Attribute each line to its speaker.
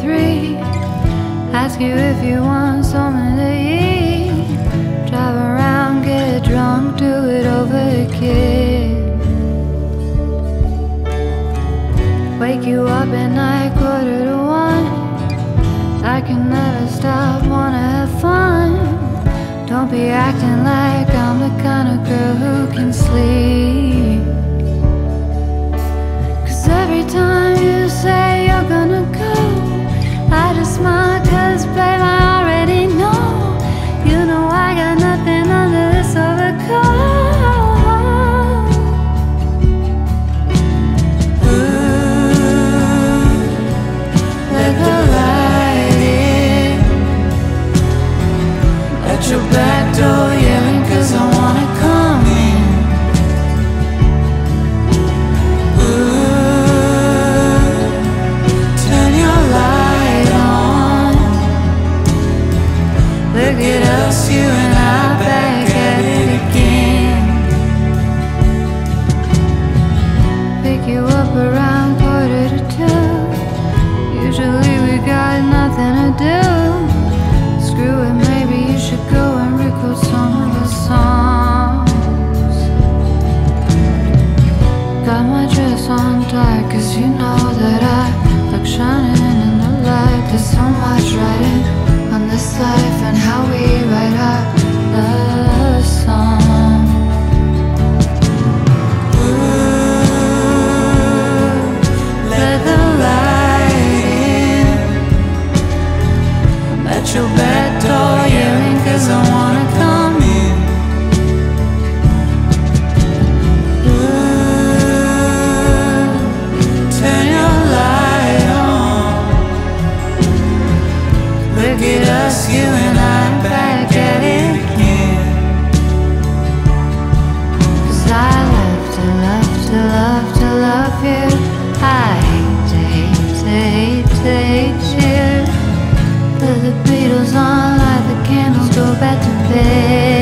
Speaker 1: 3. Ask you if you want something to eat. Drive around, get drunk, do it over again. Wake you up at night, 1:45. I can never stop, wanna have fun. Don't be acting like I'm the kind of girl who can sleep. 'Cause every time you say you're gonna go, I just smile 'cause babe, I already know. You know I got nothing under this overcoat. Ooh, let the light in. Let your back door yelling 'cause I wanna come in. Ooh, turn your light on. Look at us, you and I, back at it again. Pick you up around 1:45. Usually we got nothing to do. Screw it, maybe you should go and record some of the songs. Got my dress on dark 'cause you know that I like shining in the light. There's so much writing on this life and how we write our love song. Ooh, let the light in. Let your back door yelling 'cause I wanna come in. Ooh, turn your light on. Look at us, you and I, back at it again. 'Cause I love to love to love to love you. I hate to hate to hate to hate you. Put the Beatles on, light the candles, go back to bed.